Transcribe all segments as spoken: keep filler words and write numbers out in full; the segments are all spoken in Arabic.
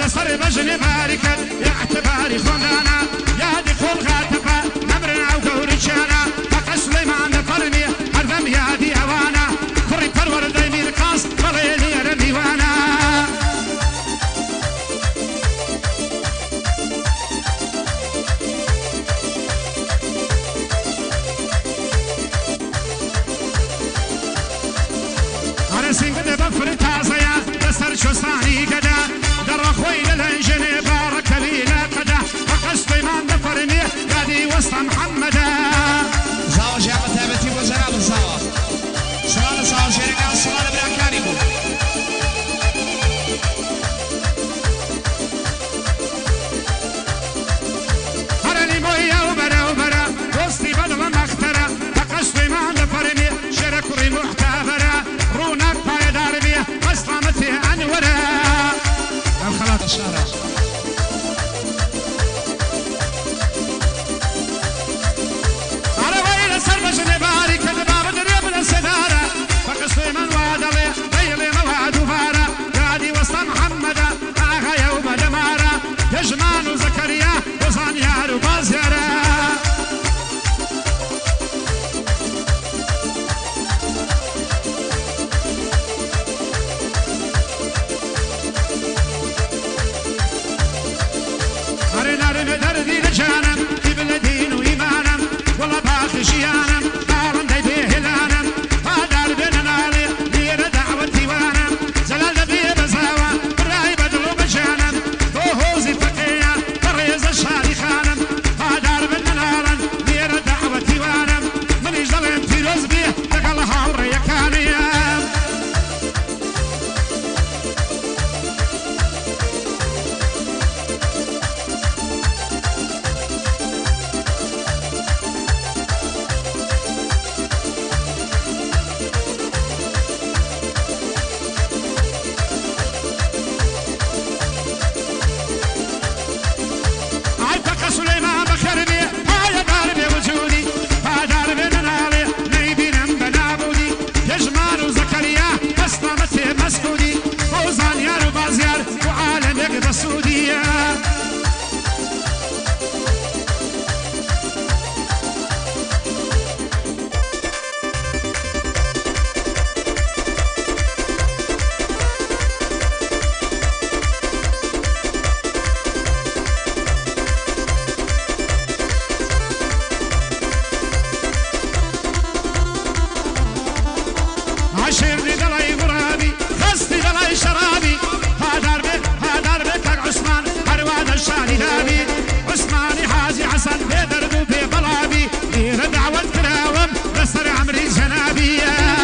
لسر بجني باركت يعتباري خندانا يا دخول غاتفة نمرنا وقوريشانا فقا سليمان فرمي هردم يا دي أوانا كري پرور دايمي رقاص بليلي رميوانا أنا سنقد بفر تازيا لسر شوستاني قدا در خوي للانجني بارك لينا قدا فقا سليمان فرمي قادي وسط محمدا زاوة جابة تابتي وزراب الزاوة سلالة زاوة شركة سلالة براكاني بو هرني مويا وبرا وبرا وسطي بدل مخترا فقا سليمان فرمي شركري محتبرا رونق باي داربي مسلمتي انورا الخلاط الشارع سربجني بارك الباب دريب السدارة فقا سليمان وادلي ليلي مواد وفارة قادي وسط محمد آغا يوم دمارة يجمان وزكريا وزانيار وبازيارة أرنا رمي دردي لجانم ابن دين وإيمانم والله باخي شيانم نارن دي بيه لانم هادار بين نالي لير دعوة ديوانم زلال دبي بزاوة براي بدلو بجانم وهوزي فقيا بريز الشاري خانم هادار بين نالن لير دعوة ديوانم من يجدلين فيروز بيه لقال هاوري يكانيام سليمان بخربي هاي داربي وجودي هادار بين نالي نيبين بنابودي يجمان وزكريا مسلمتي مسعودي فوزان يار وبازيار وعالم يقضى السعودية عشر دلي غرابي خست دلي شرابي هادار بك هادار بك عثمان هرواد الشاني دابي عثماني حازي حسن بيدردو ببلابي غير دعوة كراوم بسر عمري جنابي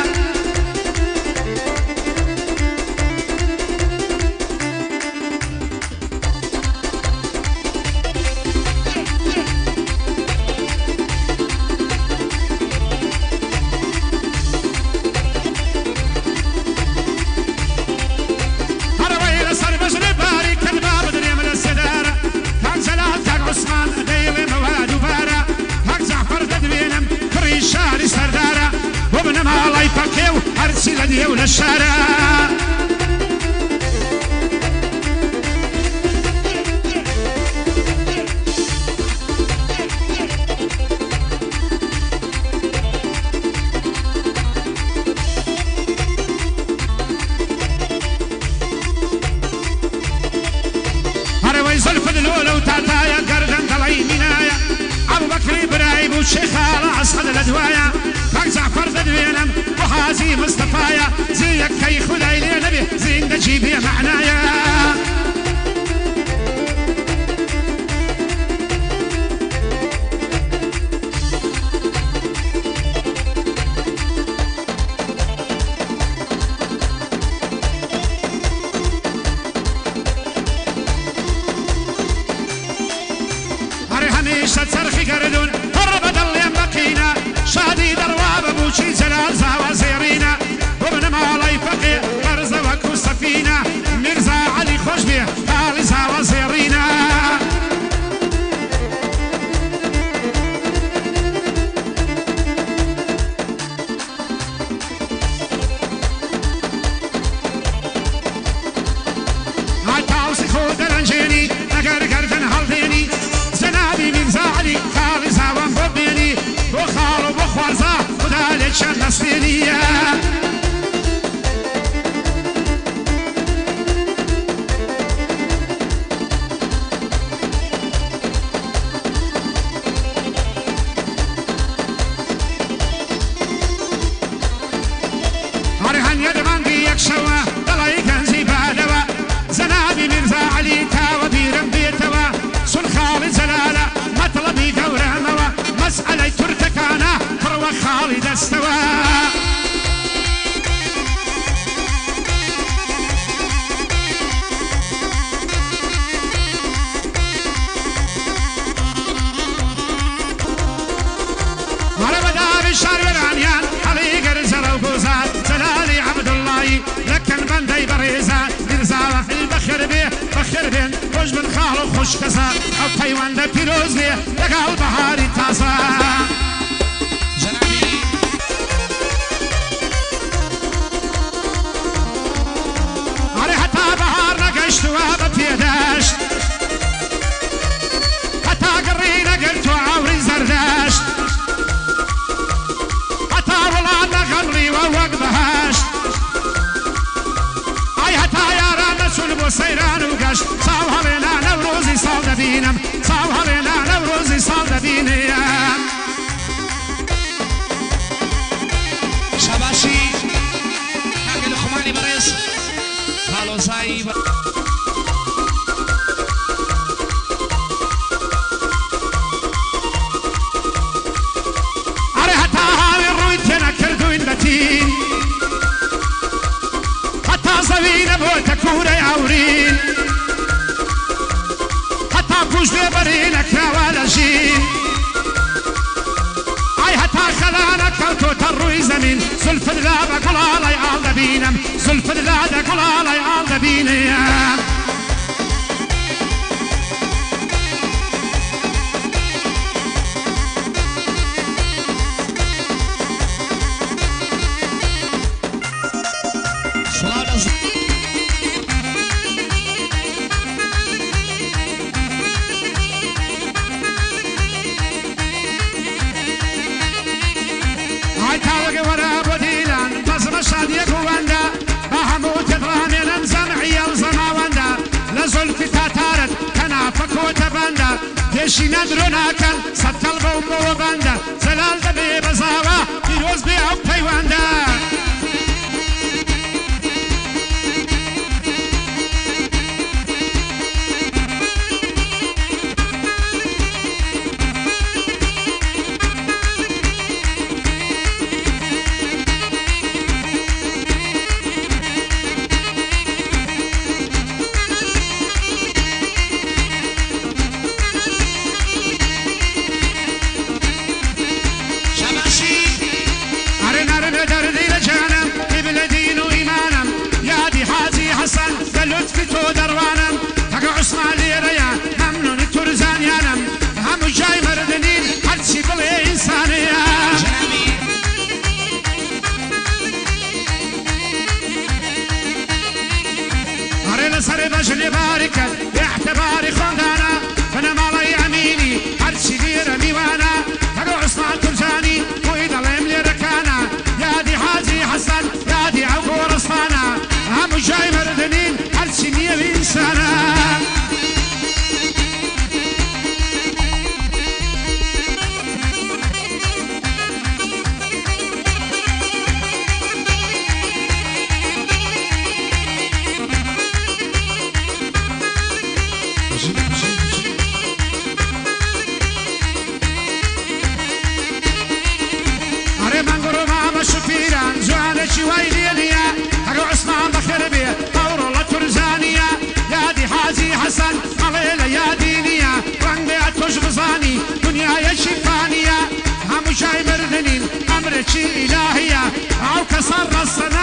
عثمان ديلي مواد وفارة هاك زعفر تدبينم فري شاري سردارة وابن مالاي فاكيو هرسي لديو للشارع هروي زلف دلولة وتاتايا قردن طلعي منايا أبو بكر إبراهيم والشيخ على أصحاب الأدوايا هاك زعفر تدبينم وحازي مصطفايا زيك كي خداي لي نبي زين دجيبي معنايا همیشه ترخی گردون هر بدل یم بقینا شادی در واب بوچی زلال زاوا زیرینا وابن مالای فقی اگر گردن حال دینی جنابی میرزا علی خالی زاوان ببینی بو خال و بو خوارزا خدا لچن نستینی خالد استوى على مدار الشهر ورانيان علي قرزل وقوزات زلالي عبد الله لكن بندي بريزات مرزا في البخر بيه بخر بين خوش بن خالو خوش كسا او تايوان ده بيروز بيه لقال بحاري تاسا وابا بيداش حتى قرينا قلت وعوري زرداش حتى ولانا غمري ووقبهاش اي حتى يا رانا سلم وسيران وقاش صاوها لنا نوروزي صال دبينم صاوها لنا نوروزي صال دبينم شباشي حق الخماني بريس خالو صايب حتى زوين بوتكور يعورين حتى بوش ببرين كراوال جين اي حتى خلانا كوتو تروي زمين زلف اللابة كلالا يعال دبينم زلف اللابة كلالا يعال دبينم شي ندرنا كان صد قلب ومو باندا زلال دبي بزاوة فيروز بي او تايواندا سر بجل باركت باعتباري خندانا فانا مالي يميني هرشي غير ميوانا هلو عثمان ترجاني وإذا الاملي ركانا يا دي حاجي حسن يا دي عقور اصفانا هم جاي مردنين هرشي مية بإنسانا حسن علينا يا دينيا رنگ اتوش بزاني دنيا يا شفانية هم جاي مردنين امرك الهية او كسر الصلاة